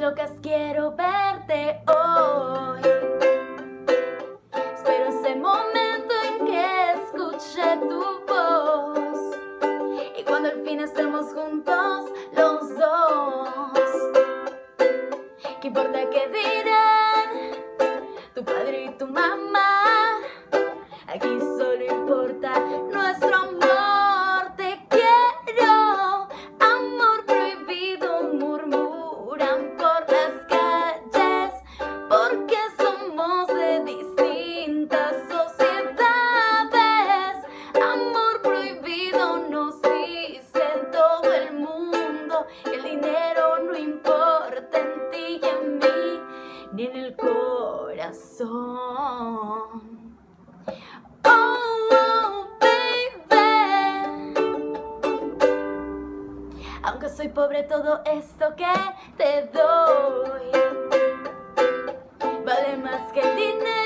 locas quiero verte hoy. Espero ese momento en que escuche tu voz y cuando al fin estemos juntos los dos. ¿Qué importa qué dirán tu padre y tu mamá? Aquí solo importa nuestro amor. Te quiero, amor prohibido, murmuran por las calles, porque somos de distintas sociedades. Amor prohibido nos dice todo el mundo, que el dinero no importa en ti y en mí, ni en el corazón. Aunque soy pobre, todo esto que te doy vale más que el dinero.